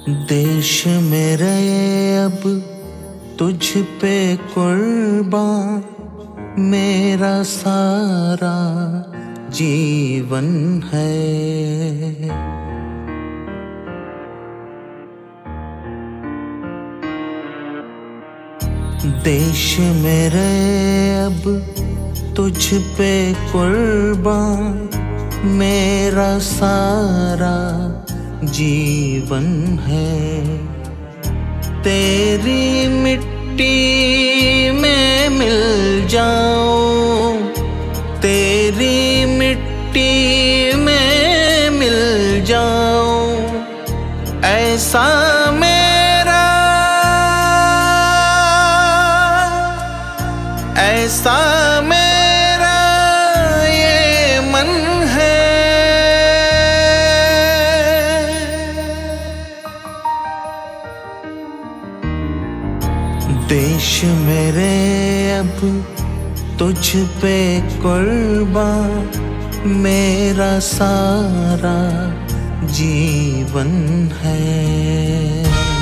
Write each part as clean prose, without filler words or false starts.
देश मेरे अब तुझ पे कुर्बान मेरा सारा जीवन है। देश मेरे अब तुझ पे कुर्बान मेरा सारा जीवन है। तेरी मिट्टी में मिल जाऊं, तेरी मिट्टी में मिल जाऊं, ऐसा मेरा ये मन है। देश मेरे अब तुझ पे कुर्बान मेरा सारा जीवन है।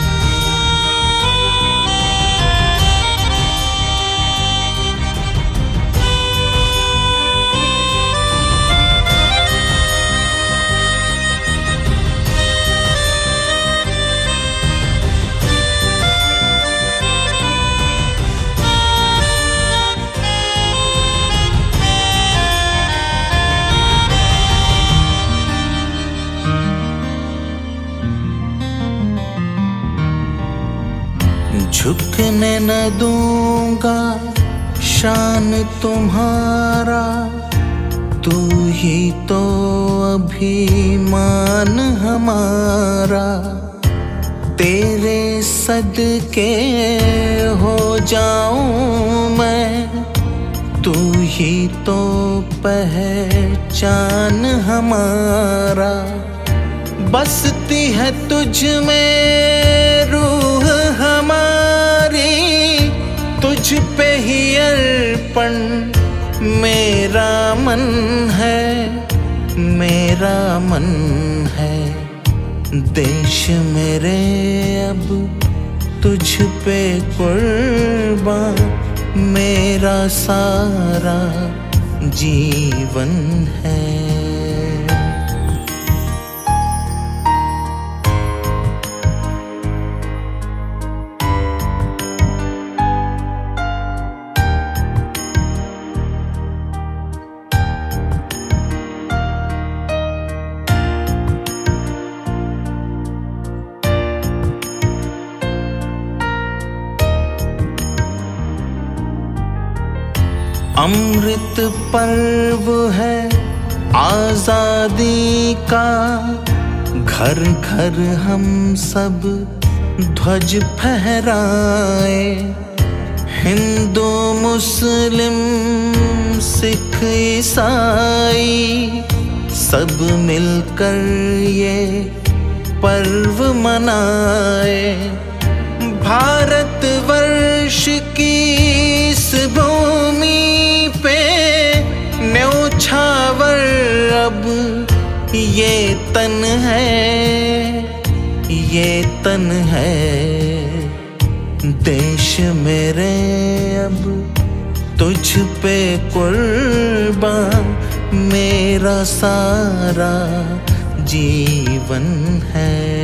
झुकने न दूंगा शान तुम्हारा, तू ही तो अभिमान हमारा। तेरे सदके हो जाऊं मैं, तू ही तो पहचान हमारा। बसती है तुझ में रूह हमारी, तुझ पे ही अर्पण मेरा मन है, मेरा मन है। देश मेरे अब तुझ पे कुर्बान मेरा सारा जीवन है। अमृत पर्व है आजादी का, घर घर हम सब ध्वज फहराए। हिंदू मुस्लिम सिख ईसाई सब मिलकर ये पर्व मनाए। भारत वर्ष की इस भूमि पे न्योछावर अब ये तन है, ये तन है। देश मेरे अब तुझ पे कुर्बान मेरा सारा जीवन है।